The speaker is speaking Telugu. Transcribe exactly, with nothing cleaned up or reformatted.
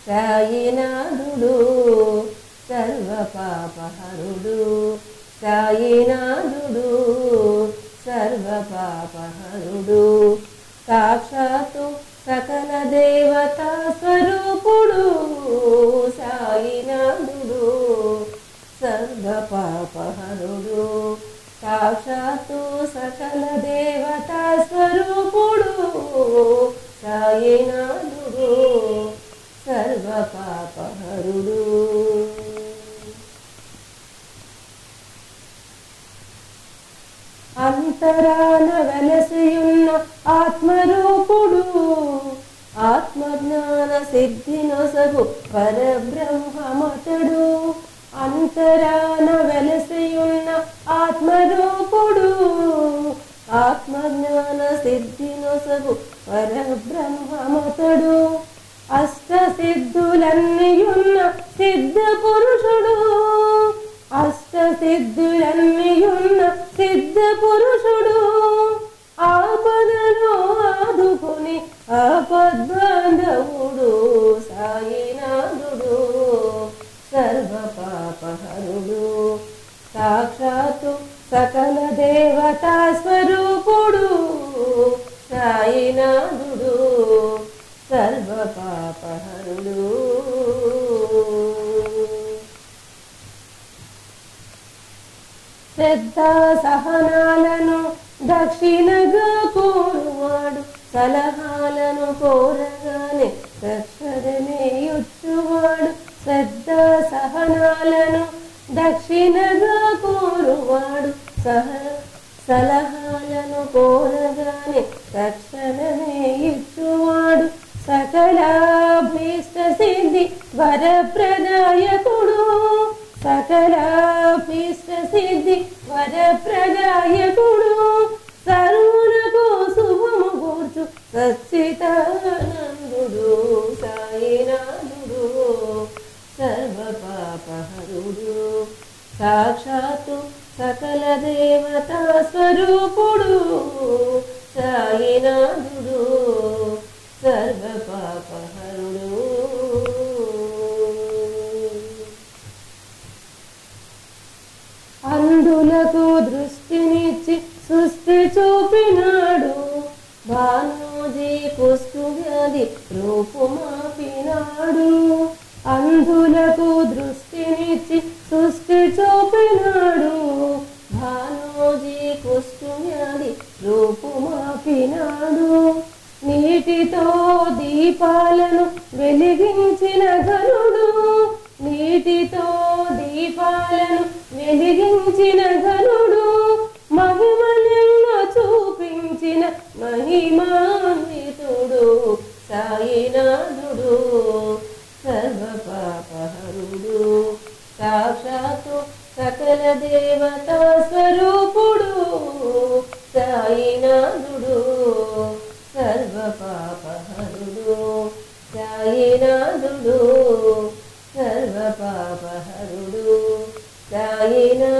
సాయినాథుడు సర్వ పాపహరుడు సాయినాథుడు సర్వ పాపహరుడు సాక్షాత్తు సకల దేవతా స్వరూపుడు సాయినాథుడు సర్వ పాపహరుడు సాక్షాత్తు సకల దేవతా స్వరూపుడు సాయినాథుడు సర్వ పాపహరుడు అంతరాన వెలసియున్న ఆత్మరూపుడు ఆత్మజ్ఞాన సిద్ధి నొసగు పరబ్రహ్మమతడు అంతరాన వెలసియున్న ఆత్మరూపుడు ఆత్మజ్ఞాన సిద్ధి నొసగు పరబ్రహ్మమతడు అష్ట సిద్ధులన్నీయున్న సిద్ధ పురుషుడు అష్ట సిద్ధులన్నీయున్న సిద్ధ పురుషుడు ఆపదలో ఆదుకుని ఆపద్బాంధవుడు సాయినాథుడు సర్వ పాపహరుడు సాక్షాత్తు సకల దేవతా స్వరూపుడు సాయినాథుడు సర్వ పాపహరుడు శ్రద్ధ సహనాలను దక్షిణగా కోరువాడు సలహాలను కోరగానే తక్షణమే ఇచ్చువాడు శ్రద్ధ సహనాలను దక్షిణగా కోరువాడు సహ సలహాలను కోరగానే తక్షణమే ఇచ్చువాడు సకలాభీష్ట సిద్ధి వరప్రదాయకుడు సకలాభీష్ట సిద్ధి వరప్రదాయకుడు సర్వులకు శుభము కూర్చు సచ్చిదానందుడు సాయినాథుడు సర్వ పాపహరుడు సాక్షాత్తు సకల దేవతా స్వరూపుడు సాయినాథుడు సర్వ పాపహరుడు అందులకు దృష్టినిచ్చి సృష్టి చూపినాడు భానోజీ కుష్టు వ్యాధి రూపుమాపినాడు అందులకు దృష్టినిచ్చి సృష్టి చూపినాడు భానోజీ కుష్టు వ్యాధి రూపుమాపినాడు నీటితో దీపాలను వెలిగించిన ఘనుడు నీటితో దీపాలను వెలిగించిన ఘనుడు మహిమలెన్నో చూపించిన మహిమాన్వితుడు సాయినాథుడు సర్వ పాపహరుడు సాక్షాత్తు సకల దేవతా స్వరూపుడు సాయినాథుడు సర్వ పాపహరుడు సాయినాథుడు సర్వ పాపహరుడు సాయినాథుడు